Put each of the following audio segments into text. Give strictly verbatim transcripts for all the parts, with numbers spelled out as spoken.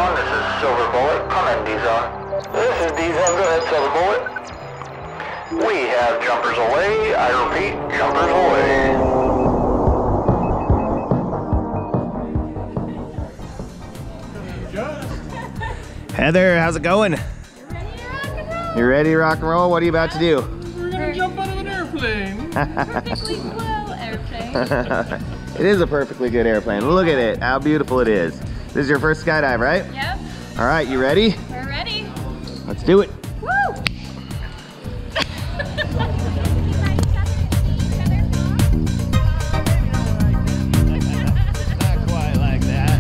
D-Zone. This is Silver Bullet. Come in, D-Zone. This is D-Zone. Go ahead, Silver Bullet. We have jumpers away. I repeat, jumpers away. Heather, how's it going? Ready to rock and roll? You ready to rock and roll? What are you about to do? We're gonna jump out of an airplane. Perfectly cool airplane. It is a perfectly good airplane. Look at it, how beautiful it is. This is your first skydive, right? Yep. All right, you ready? We're ready. Let's do it. Woo! Not quite like that.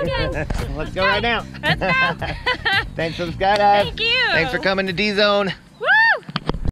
Let's go right now. Let's go. Thanks for the skydive. Thank you. Thanks for coming to D-Zone.